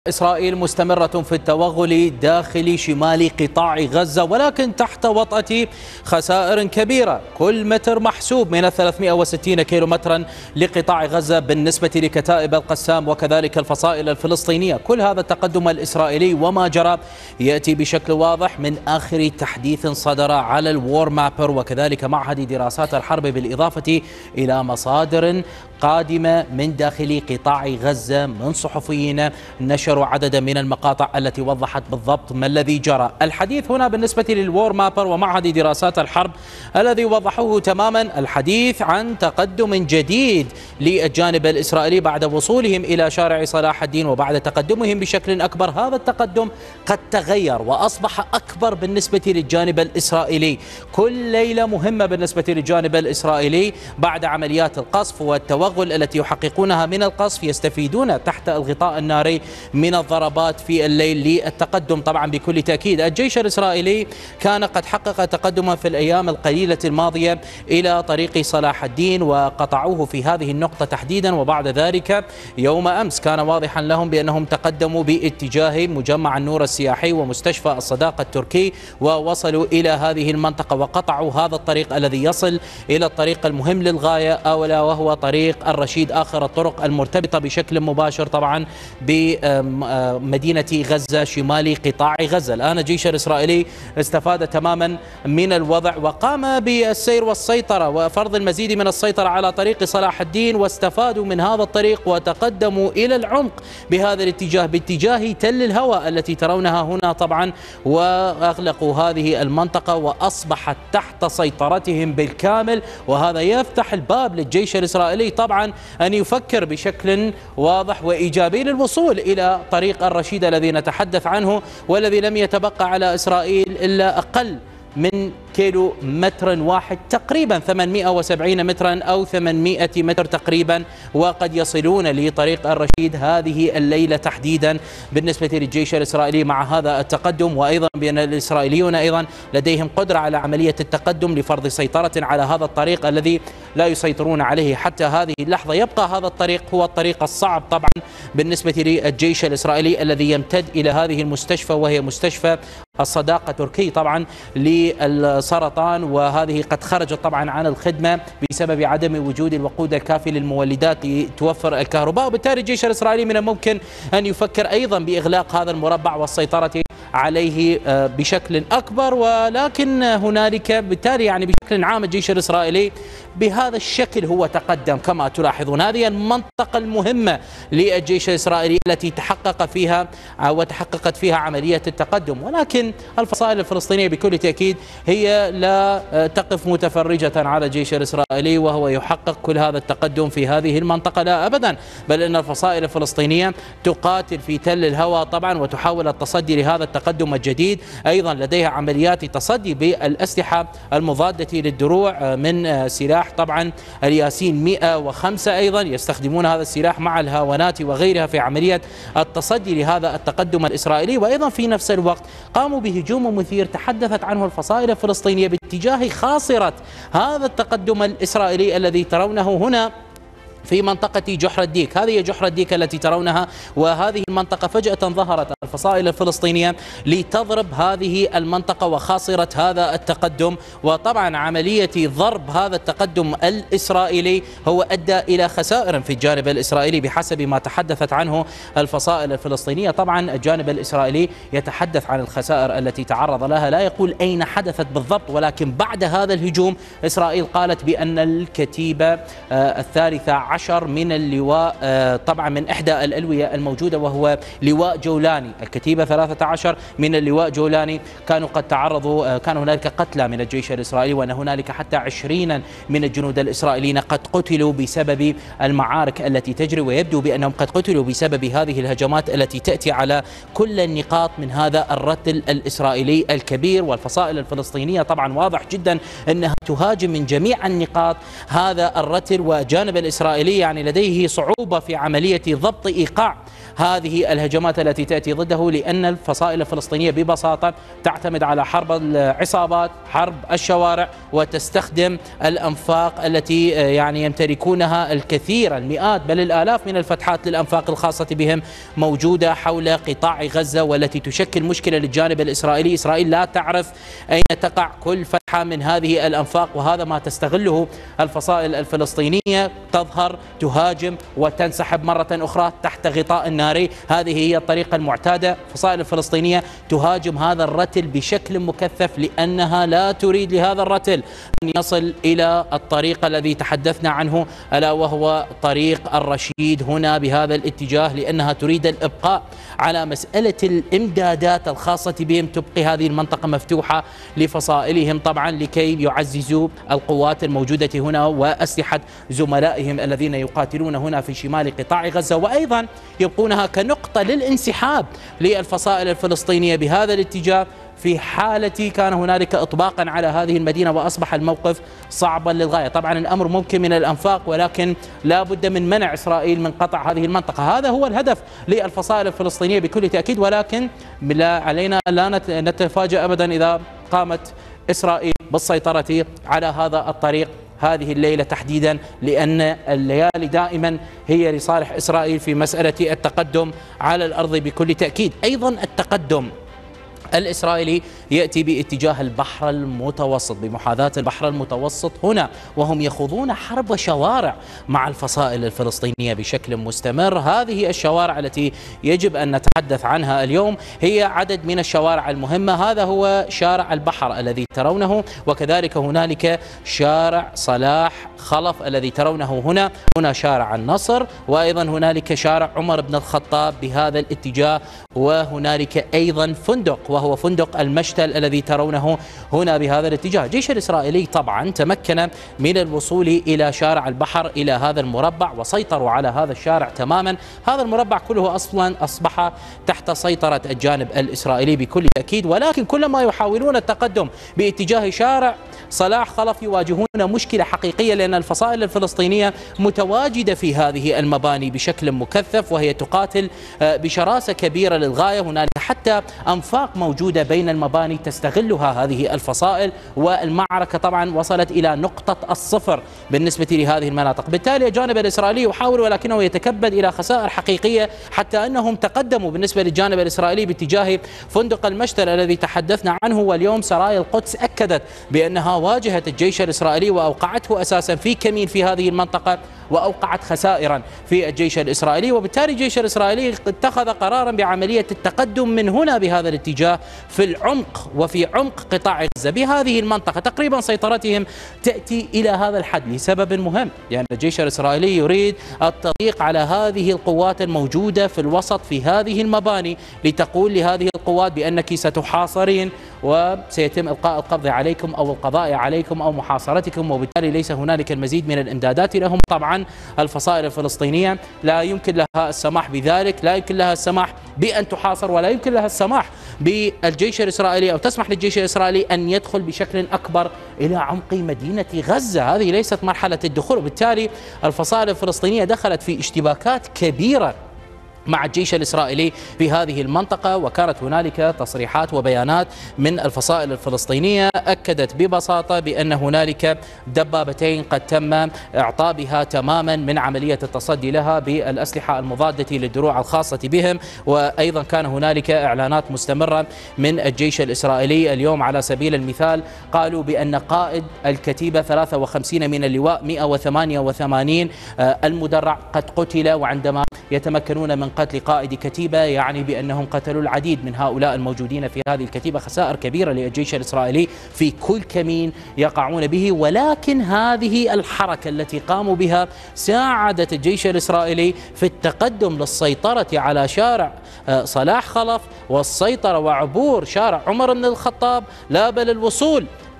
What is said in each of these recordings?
إسرائيل مستمرة في التوغل داخل شمال قطاع غزة، ولكن تحت وطأة خسائر كبيرة. كل متر محسوب من 360 كيلومترا لقطاع غزة بالنسبة لكتائب القسام وكذلك الفصائل الفلسطينية. كل هذا التقدم الإسرائيلي وما جرى يأتي بشكل واضح من آخر تحديث صدر على الوور مابر وكذلك معهد دراسات الحرب، بالإضافة إلى مصادر قادمة من داخل قطاع غزة من صحفيين نشروا عددا من المقاطع التي وضحت بالضبط ما الذي جرى. الحديث هنا بالنسبة للوور مابر ومعهد دراسات الحرب الذي وضحوه تماما الحديث عن تقدم جديد للجانب الإسرائيلي بعد وصولهم إلى شارع صلاح الدين وبعد تقدمهم بشكل أكبر. هذا التقدم قد تغير وأصبح أكبر بالنسبة للجانب الإسرائيلي. كل ليلة مهمة بالنسبة للجانب الإسرائيلي بعد عمليات القصف والتوغل التي يحققونها من القصف، يستفيدون تحت الغطاء الناري من الضربات في الليل للتقدم. طبعا بكل تأكيد الجيش الإسرائيلي كان قد حقق تقدما في الأيام القليلة الماضية إلى طريق صلاح الدين وقطعوه في هذه النقطة تحديدا، وبعد ذلك يوم أمس كان واضحا لهم بأنهم تقدموا باتجاه مجمع النور السياحي ومستشفى الصداقة التركي ووصلوا إلى هذه المنطقة وقطعوا هذا الطريق الذي يصل إلى الطريق المهم للغاية أولا وهو طريق الرشيد، آخر الطرق المرتبطة بشكل مباشر طبعا بمدينة غزة شمال قطاع غزة. الآن الجيش الإسرائيلي استفاد تماما من الوضع وقام بالسير والسيطرة وفرض المزيد من السيطرة على طريق صلاح الدين، واستفادوا من هذا الطريق وتقدموا إلى العمق بهذا الاتجاه باتجاه تل الهوى التي ترونها هنا طبعا، وأغلقوا هذه المنطقة وأصبحت تحت سيطرتهم بالكامل. وهذا يفتح الباب للجيش الإسرائيلي طبعا أن يفكر بشكل واضح وإيجابي للوصول إلى طريق الرشيد الذي نتحدث عنه، والذي لم يتبقى على إسرائيل إلا أقل من كيلو متر واحد، تقريبا 870 مترا أو 800 متر تقريبا، وقد يصلون لطريق الرشيد هذه الليلة تحديدا بالنسبة للجيش الإسرائيلي مع هذا التقدم. وأيضا بأن الإسرائيليون أيضا لديهم قدرة على عملية التقدم لفرض سيطرة على هذا الطريق الذي لا يسيطرون عليه حتى هذه اللحظة. يبقى هذا الطريق هو الطريق الصعب طبعا بالنسبة للجيش الإسرائيلي الذي يمتد إلى هذه المستشفى، وهي مستشفى الصداقة تركي طبعا للسرطان، وهذه قد خرجت طبعا عن الخدمة بسبب عدم وجود الوقود الكافي للمولدات لتوفر الكهرباء. وبالتالي الجيش الإسرائيلي من الممكن أن يفكر أيضا بإغلاق هذا المربع والسيطرة عليه بشكل أكبر. ولكن هنالك بالتالي يعني بشكل عام الجيش الإسرائيلي بهذا الشكل هو تقدم كما تلاحظون. هذه المنطقة المهمة للجيش الإسرائيلي التي تحققت فيها عملية التقدم، ولكن الفصائل الفلسطينية بكل تأكيد هي لا تقف متفرجة على الجيش الإسرائيلي وهو يحقق كل هذا التقدم في هذه المنطقة، لا أبدا، بل أن الفصائل الفلسطينية تقاتل في تل الهوى طبعا وتحاول التصدي لهذا التقدم الجديد. أيضا لديها عمليات تصدي بالأسلحة المضادة للدروع من سلاح طبعا الياسين 105، أيضا يستخدمون هذا السلاح مع الهاونات وغيرها في عملية التصدي لهذا التقدم الإسرائيلي. وأيضا في نفس الوقت قاموا بهجوم مثير تحدثت عنه الفصائل الفلسطينية باتجاه خاصرة هذا التقدم الإسرائيلي الذي ترونه هنا في منطقة جحر الديك. هذه جحر الديك التي ترونها، وهذه المنطقة فجأة ظهرت الفصائل الفلسطينية لتضرب هذه المنطقة وخاصرة هذا التقدم. وطبعا عملية ضرب هذا التقدم الإسرائيلي هو أدى إلى خسائر في الجانب الإسرائيلي بحسب ما تحدثت عنه الفصائل الفلسطينية. طبعا الجانب الإسرائيلي يتحدث عن الخسائر التي تعرض لها، لا يقول أين حدثت بالضبط، ولكن بعد هذا الهجوم إسرائيل قالت بأن الكتيبة الثالثة عشر من اللواء طبعا من إحدى الألوية الموجودة وهو لواء جولاني، الكتيبة 13 من اللواء جولاني كانوا قد تعرضوا، كان هنالك قتلى من الجيش الإسرائيلي، وأن هنالك حتى 20 من الجنود الإسرائيليين قد قتلوا بسبب المعارك التي تجري، ويبدو بأنهم قد قتلوا بسبب هذه الهجمات التي تأتي على كل النقاط من هذا الرتل الإسرائيلي الكبير. والفصائل الفلسطينية طبعا واضح جدا أنها تهاجم من جميع النقاط هذا الرتل، وجانب الإسرائيلي الإسرائيلي يعني لديه صعوبة في عملية ضبط إيقاع هذه الهجمات التي تأتي ضده، لأن الفصائل الفلسطينية ببساطة تعتمد على حرب العصابات، حرب الشوارع، وتستخدم الأنفاق التي يعني يمتلكونها الكثير، المئات بل الآلاف من الفتحات للأنفاق الخاصة بهم موجودة حول قطاع غزة، والتي تشكل مشكلة للجانب الإسرائيلي. إسرائيل لا تعرف أين تقع كل فتحة من هذه الأنفاق، وهذا ما تستغله الفصائل الفلسطينية، تظهر تهاجم وتنسحب مرة أخرى تحت غطاء الناري. هذه هي الطريقة المعتادة. الفصائل الفلسطينية تهاجم هذا الرتل بشكل مكثف، لأنها لا تريد لهذا الرتل أن يصل إلى الطريق الذي تحدثنا عنه، ألا وهو طريق الرشيد هنا بهذا الاتجاه، لأنها تريد الإبقاء على مسألة الإمدادات الخاصة بهم، تبقي هذه المنطقة مفتوحة لفصائلهم طبعا لكي يعززوا القوات الموجودة هنا وأسلحة زملائهم الذين يقاتلون هنا في شمال قطاع غزة، وأيضا يبقونها كنقطة للانسحاب للفصائل الفلسطينية بهذا الاتجاه في حالة كان هنالك إطباقا على هذه المدينة وأصبح الموقف صعبا للغاية. طبعا الأمر ممكن من الأنفاق، ولكن لا بد من منع إسرائيل من قطع هذه المنطقة. هذا هو الهدف للفصائل الفلسطينية بكل تأكيد، ولكن لا علينا لا نتفاجأ أبدا إذا قامت إسرائيل بالسيطرة على هذا الطريق هذه الليلة تحديدا، لأن الليالي دائما هي لصالح إسرائيل في مسألة التقدم على الأرض بكل تأكيد. أيضا التقدم الإسرائيلي يأتي باتجاه البحر المتوسط، بمحاذاة البحر المتوسط هنا، وهم يخوضون حرب شوارع مع الفصائل الفلسطينية بشكل مستمر. هذه الشوارع التي يجب أن نتحدث عنها اليوم هي عدد من الشوارع المهمة. هذا هو شارع البحر الذي ترونه، وكذلك هنالك شارع صلاح خلف الذي ترونه هنا شارع النصر، وأيضا هنالك شارع عمر بن الخطاب بهذا الاتجاه، وهنالك أيضا فندق وهو فندق المشتل الذي ترونه هنا بهذا الاتجاه. الجيش الإسرائيلي طبعا تمكن من الوصول إلى شارع البحر، إلى هذا المربع، وسيطروا على هذا الشارع تماما. هذا المربع كله أصلا أصبح تحت سيطرة الجانب الإسرائيلي بكل تأكيد، ولكن كلما يحاولون التقدم باتجاه شارع صلاح خلف يواجهون مشكلة حقيقية، لأن الفصائل الفلسطينية متواجدة في هذه المباني بشكل مكثف، وهي تقاتل بشراسة كبيرة للغاية. هنالك حتى أنفاق موجودة بين المباني تستغلها هذه الفصائل، والمعركة طبعا وصلت إلى نقطة الصفر بالنسبة لهذه المناطق. بالتالي الجانب الإسرائيلي يحاول، ولكنه يتكبد إلى خسائر حقيقية، حتى أنهم تقدموا بالنسبة للجانب الإسرائيلي باتجاه فندق المشتل الذي تحدثنا عنه. واليوم سرايا القدس أكدت بأنها واجهت الجيش الإسرائيلي وأوقعته أساسا في كمين في هذه المنطقة، وأوقعت خسائرا في الجيش الإسرائيلي. وبالتالي الجيش الإسرائيلي اتخذ قرارا بعملية التقدم من هنا بهذا الاتجاه في العمق وفي عمق قطاع غزة بهذه المنطقة. تقريبا سيطرتهم تأتي إلى هذا الحد لسبب مهم، يعني الجيش الإسرائيلي يريد التضييق على هذه القوات الموجودة في الوسط في هذه المباني، لتقول لهذه القوات بأنك ستحاصرين وسيتم إلقاء القبض عليكم أو القضاء عليكم أو محاصرتكم، وبالتالي ليس هنالك المزيد من الإمدادات لهم. طبعا الفصائل الفلسطينية لا يمكن لها السماح بذلك، لا يمكن لها السماح بأن تحاصر، ولا يمكن لها السماح بالجيش الإسرائيلي أو تسمح للجيش الإسرائيلي أن يدخل بشكل أكبر إلى عمق مدينة غزة. هذه ليست مرحلة الدخول، وبالتالي الفصائل الفلسطينية دخلت في اشتباكات كبيرة مع الجيش الإسرائيلي في هذه المنطقة. وكانت هنالك تصريحات وبيانات من الفصائل الفلسطينية أكدت ببساطة بأن هنالك دبابتين قد تم إعطاء بها تماما من عملية التصدي لها بالأسلحة المضادة للدروع الخاصة بهم. وأيضا كان هنالك إعلانات مستمرة من الجيش الإسرائيلي اليوم. على سبيل المثال قالوا بأن قائد الكتيبة 53 من اللواء 188 المدرع قد قتل، وعندما يتمكنون من قتل قائد كتيبة يعني بأنهم قتلوا العديد من هؤلاء الموجودين في هذه الكتيبة. خسائر كبيرة للجيش الإسرائيلي في كل كمين يقعون به، ولكن هذه الحركة التي قاموا بها ساعدت الجيش الإسرائيلي في التقدم للسيطرة على شارع صلاح خلف والسيطرة وعبور شارع عمر بن الخطاب، لا بل الوصول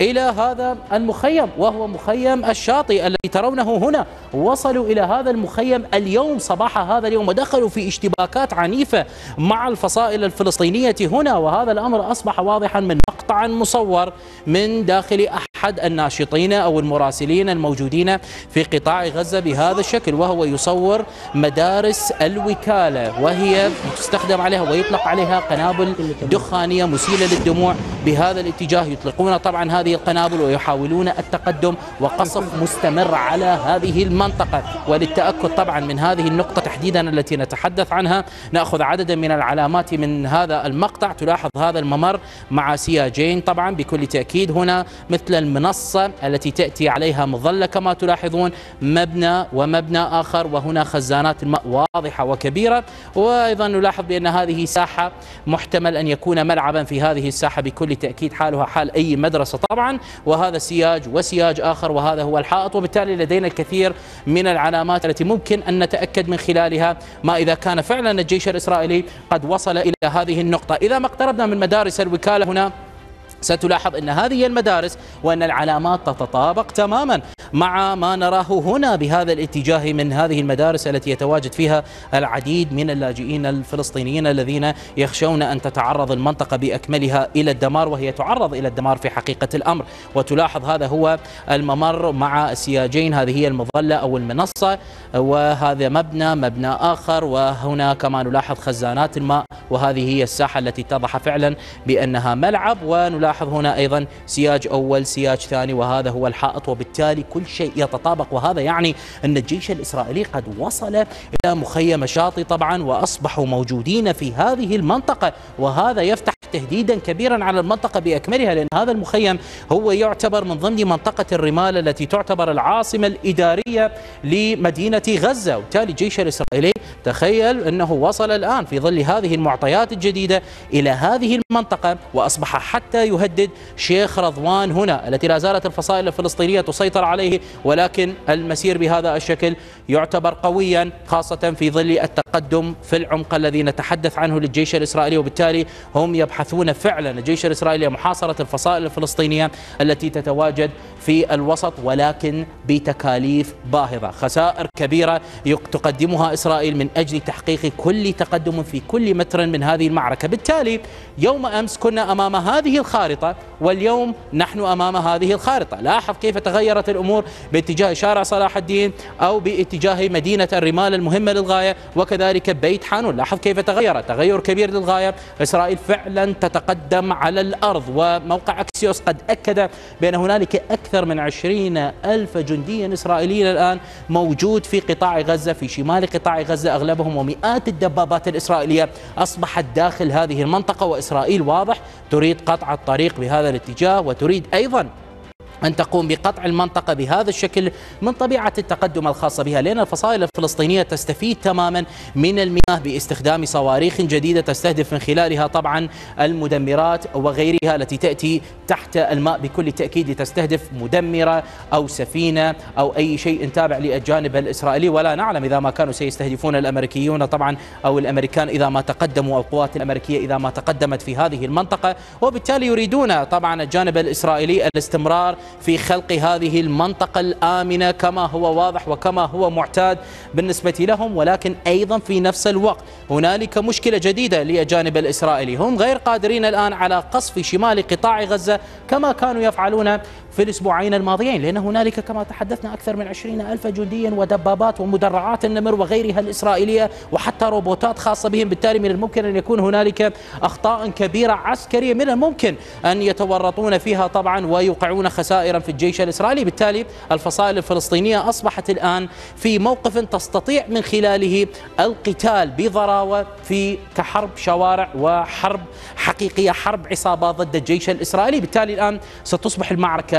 إلى هذا المخيم، وهو مخيم الشاطئ الذي ترونه هنا. وصلوا إلى هذا المخيم اليوم صباح هذا اليوم، ودخلوا في اشتباكات عنيفة مع الفصائل الفلسطينية هنا، وهذا الأمر أصبح واضحا من مقطع مصور من داخل أحد الناشطين أو المراسلين الموجودين في قطاع غزة بهذا الشكل، وهو يصور مدارس الوكالة وهي تستخدم عليها ويطلق عليها قنابل دخانية مسيلة للدموع بهذا الاتجاه. يطلقون طبعا هذه القنابل ويحاولون التقدم وقصف مستمر على هذه المنطقة. وللتأكد طبعا من هذه النقطة تحديدا التي نتحدث عنها، نأخذ عددا من العلامات من هذا المقطع. تلاحظ هذا الممر مع سياجين طبعا بكل تأكيد، هنا مثل المنصة التي تأتي عليها مظلة كما تلاحظون، مبنى ومبنى آخر، وهنا خزانات الماء واضحة وكبيرة. وأيضا نلاحظ بأن هذه ساحة محتمل أن يكون ملعبا في هذه الساحة بكل تأكيد، حالها حال أي مدرسة طبعا. وهذا سياج وسياج آخر، وهذا هو الحائط. وبالتالي لدينا الكثير من العلامات التي ممكن أن نتأكد من خلالها ما إذا كان فعلا الجيش الإسرائيلي قد وصل إلى هذه النقطة. إذا ما اقتربنا من مدارس الوكالة هنا ستلاحظ أن هذه المدارس وأن العلامات تتطابق تماما مع ما نراه هنا بهذا الاتجاه من هذه المدارس التي يتواجد فيها العديد من اللاجئين الفلسطينيين الذين يخشون أن تتعرض المنطقة بأكملها إلى الدمار، وهي تعرض إلى الدمار في حقيقة الأمر. وتلاحظ هذا هو الممر مع السياجين، هذه هي المظلة أو المنصة، وهذا مبنى آخر، وهنا كما نلاحظ خزانات الماء، وهذه هي الساحة التي اتضح فعلا بأنها ملعب. ونلاحظ هنا أيضا سياج أول سياج ثاني، وهذا هو الحائط. وبالتالي كل شيء يتطابق، وهذا يعني أن الجيش الإسرائيلي قد وصل إلى مخيم الشاطئ طبعا، وأصبحوا موجودين في هذه المنطقة، وهذا يفتح تهديدا كبيرا على المنطقة بأكملها، لأن هذا المخيم هو يعتبر من ضمن منطقة الرمال التي تعتبر العاصمة الإدارية لمدينة غزة. وبالتالي الجيش الإسرائيلي تخيل أنه وصل الآن في ظل هذه المعطيات الجديدة إلى هذه المنطقة، وأصبح حتى يهدد شيخ رضوان هنا التي لا زالت الفصائل الفلسطينية تسيطر عليه، ولكن المسير بهذا الشكل يعتبر قويا، خاصة في ظل التقدم في العمق الذي نتحدث عنه للجيش الإسرائيلي. وبالتالي هم يبحثون فعلا الجيش الإسرائيلي محاصرة الفصائل الفلسطينية التي تتواجد في الوسط، ولكن بتكاليف باهظة، خسائر كبيرة تقدمها إسرائيل من أجل تحقيق كل تقدم في كل متر من هذه المعركة. بالتالي يوم أمس كنا أمام هذه الخارطة، واليوم نحن أمام هذه الخارطة. لاحظ كيف تغيرت الأمور باتجاه شارع صلاح الدين أو باتجاه مدينة الرمال المهمة للغاية، وكذلك بيت حانون. لاحظ كيف تغير كبير للغاية. إسرائيل فعلا تتقدم على الأرض، وموقع أكسيوس قد أكد بأن هنالك أكثر من 20,000 جندي إسرائيلي الآن موجود في قطاع غزة، في شمال قطاع غزة أغلبهم، ومئات الدبابات الإسرائيلية أصبحت داخل هذه المنطقة. وإسرائيل واضح تريد قطع الطريق بهذا الاتجاه، وتريد أيضا أن تقوم بقطع المنطقة بهذا الشكل من طبيعة التقدم الخاصة بها، لأن الفصائل الفلسطينية تستفيد تماما من المياه باستخدام صواريخ جديدة تستهدف من خلالها طبعا المدمرات وغيرها التي تأتي تحت الماء بكل تأكيد لتستهدف مدمرة أو سفينة أو أي شيء تابع للجانب الإسرائيلي. ولا نعلم إذا ما كانوا سيستهدفون الأمريكيون طبعا أو الأمريكان إذا ما تقدموا، أو القوات الأمريكية إذا ما تقدمت في هذه المنطقة. وبالتالي يريدون طبعا الجانب الإسرائيلي الاستمرار في خلق هذه المنطقة الآمنة كما هو واضح وكما هو معتاد بالنسبة لهم. ولكن أيضا في نفس الوقت هنالك مشكلة جديدة للجانب الإسرائيلي، هم غير قادرين الآن على قصف شمال قطاع غزة كما كانوا يفعلون في الأسبوعين الماضيين، لأن هنالك كما تحدثنا أكثر من 20,000 جندي ودبابات ومدرعات النمر وغيرها الإسرائيلية، وحتى روبوتات خاصة بهم. بالتالي من الممكن أن يكون هنالك أخطاء كبيرة عسكرية من الممكن أن يتورطون فيها طبعا ويوقعون خسائر في الجيش الإسرائيلي. بالتالي الفصائل الفلسطينية أصبحت الآن في موقف تستطيع من خلاله القتال بضراوة في كحرب شوارع وحرب حقيقية، حرب عصابات ضد الجيش الإسرائيلي. بالتالي الآن ستصبح المعركة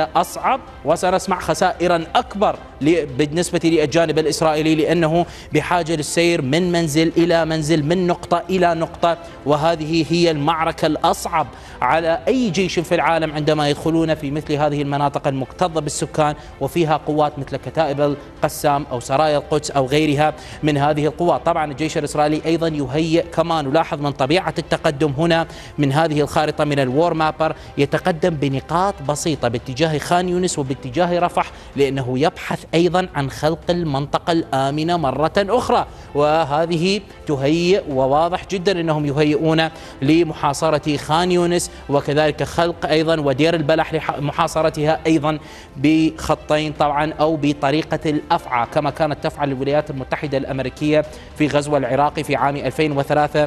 المعركة أصعب وسنسمع خسائرا أكبر بالنسبة للجانب الإسرائيلي، لأنه بحاجة للسير من منزل إلى منزل، من نقطة إلى نقطة، وهذه هي المعركة الأصعب على أي جيش في العالم عندما يدخلون في مثل هذه المناطق المكتظة بالسكان وفيها قوات مثل كتائب القسام أو سرايا القدس أو غيرها من هذه القوات. طبعا الجيش الإسرائيلي أيضا يهيئ، كما نلاحظ من طبيعة التقدم هنا من هذه الخارطة من الوور مابر، يتقدم بنقاط بسيطة باتجاه خان يونس وباتجاه رفح، لأنه يبحث أيضا عن خلق المنطقة الآمنة مرة أخرى، وهذه تهيئ، وواضح جدا أنهم يهيئون لمحاصرة خان يونس، وكذلك خلق أيضا ودير البلح لمحاصرتها أيضا بخطين طبعا أو بطريقة الأفعى كما كانت تفعل الولايات المتحدة الأمريكية في غزو العراق في عام 2003،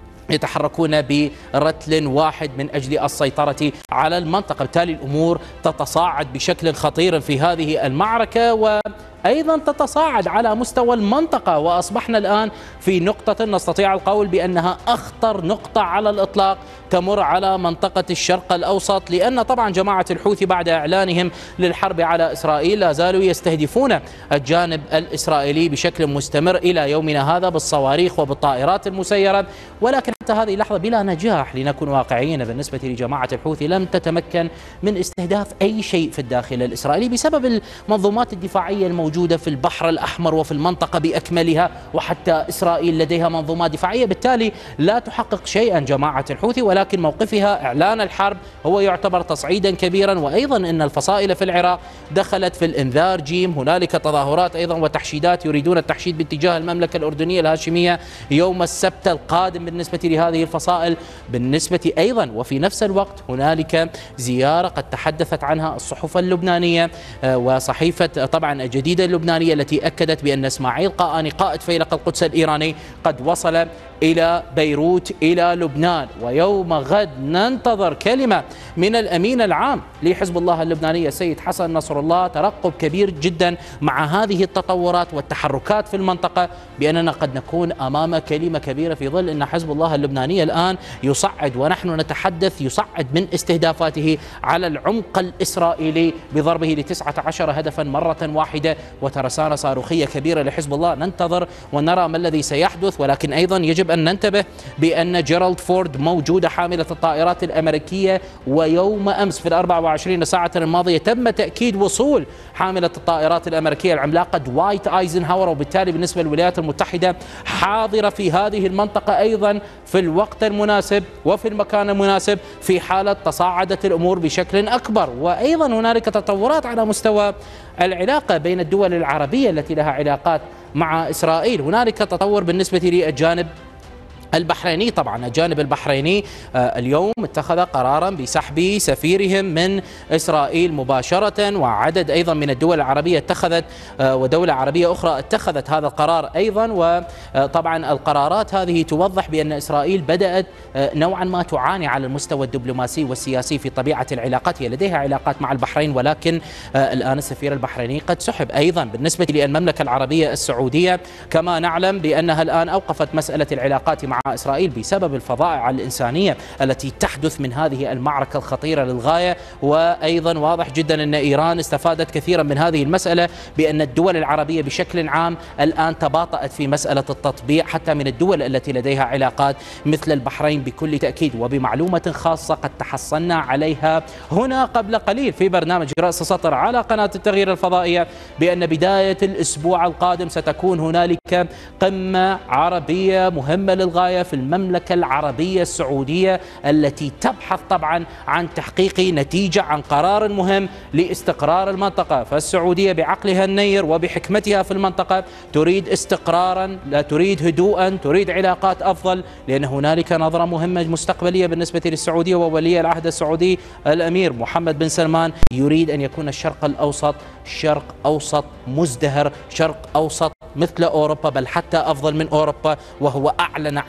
يتحركون برتل واحد من أجل السيطرة على المنطقة. بالتالي الأمور تتصاعد بشكل خطير في هذه المعركة، وأيضا تتصاعد على مستوى المنطقة، وأصبحنا الآن في نقطة نستطيع القول بأنها أخطر نقطة على الإطلاق تمر على منطقة الشرق الأوسط، لأن طبعا جماعة الحوثي بعد إعلانهم للحرب على إسرائيل لا زالوا يستهدفون الجانب الإسرائيلي بشكل مستمر إلى يومنا هذا بالصواريخ وبالطائرات المسيرة، ولكن حتى هذه اللحظة بلا نجاح. لنكون واقعيين، بالنسبة لجماعة الحوثي لم تتمكن من استهداف أي شيء في الداخل الإسرائيلي بسبب المنظومات الدفاعية الموجودة في البحر الأحمر وفي المنطقة بأكملها، وحتى إسرائيل لديها منظومات دفاعية، بالتالي لا تحقق شيئا جماعة الحوثي، ولكن موقفها إعلان الحرب هو يعتبر تصعيدا كبيرا. وأيضا أن الفصائل في العراق دخلت في الإنذار جيم، هنالك تظاهرات أيضا وتحشيدات يريدون التحشيد باتجاه المملكة الأردنية الهاشمية يوم السبت القادم بالنسبة لهذه الفصائل. بالنسبة أيضا وفي نفس الوقت هنالك زيارة قد تحدثت عنها الصحف اللبنانية وصحيفة طبعا الجديدة اللبنانية، التي أكدت بأن إسماعيل قاآني قائد فيلق القدس الإيراني قد وصل إلى بيروت إلى لبنان. ويوم غد ننتظر كلمة من الأمين العام لحزب الله اللبناني السيد حسن نصر الله، ترقب كبير جدا مع هذه التطورات والتحركات في المنطقة، بأننا قد نكون أمام كلمة كبيرة في ظل أن حزب الله اللبناني الآن يصعد، ونحن نتحدث يصعد من استهدافاته على العمق الإسرائيلي بضربه ل19 هدفا مرة واحدة، وترسانة صاروخية كبيرة لحزب الله. ننتظر ونرى ما الذي سيحدث، ولكن أيضا يجب أن ننتبه بأن جيرالد فورد موجودة حاملة الطائرات الأمريكية، ويوم أمس في 24 ساعة الماضية تم تأكيد وصول حاملة الطائرات الأمريكية العملاقة دوايت أيزنهاور، وبالتالي بالنسبة للولايات المتحدة حاضرة في هذه المنطقة أيضا في الوقت المناسب وفي المكان المناسب في حالة تصاعدت الأمور بشكل أكبر. وأيضا هنالك تطورات على مستوى العلاقة بين الدول العربية التي لها علاقات مع إسرائيل. هنالك تطور بالنسبة للجانب البحريني. طبعا الجانب البحريني اليوم اتخذ قرارا بسحب سفيرهم من إسرائيل مباشرة، وعدد أيضا من الدول العربية اتخذت، ودولة عربية أخرى اتخذت هذا القرار أيضا. وطبعا القرارات هذه توضح بأن إسرائيل بدأت نوعا ما تعاني على المستوى الدبلوماسي والسياسي في طبيعة العلاقات. هي لديها علاقات مع البحرين، ولكن الآن السفير البحريني قد سحب. أيضا بالنسبة للمملكة العربية السعودية كما نعلم بأنها الآن أوقفت مسألة العلاقات مع إسرائيل بسبب الفظائع الإنسانية التي تحدث من هذه المعركة الخطيرة للغاية. وأيضا واضح جدا أن إيران استفادت كثيرا من هذه المسألة، بأن الدول العربية بشكل عام الآن تباطأت في مسألة التطبيع حتى من الدول التي لديها علاقات مثل البحرين بكل تأكيد. وبمعلومة خاصة قد تحصلنا عليها هنا قبل قليل في برنامج رأس سطر على قناة التغيير الفضائية، بأن بداية الأسبوع القادم ستكون هنالك قمة عربية مهمة للغاية في المملكة العربية السعودية، التي تبحث طبعا عن تحقيق نتيجة عن قرار مهم لاستقرار المنطقة. فالسعودية بعقلها النير وبحكمتها في المنطقة تريد استقرارا، لا تريد هدوءا، تريد علاقات أفضل، لأن هنالك نظرة مهمة مستقبلية بالنسبة للسعودية. وولي العهد السعودي الأمير محمد بن سلمان يريد أن يكون الشرق الأوسط شرق أوسط مزدهر، شرق أوسط مثل أوروبا، بل حتى أفضل من أوروبا، وهو أعلن عن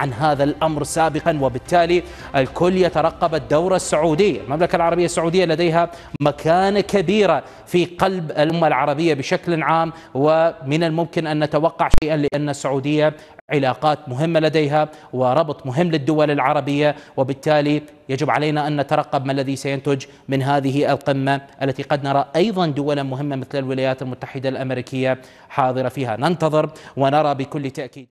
عن هذا الأمر سابقا، وبالتالي الكل يترقب الدورة السعودية. المملكة العربية السعودية لديها مكانة كبيرة في قلب الأمة العربية بشكل عام، ومن الممكن أن نتوقع شيئا لأن السعودية علاقات مهمة لديها وربط مهم للدول العربية، وبالتالي يجب علينا أن نترقب ما الذي سينتج من هذه القمة التي قد نرى أيضا دولا مهمة مثل الولايات المتحدة الأمريكية حاضرة فيها. ننتظر ونرى بكل تأكيد.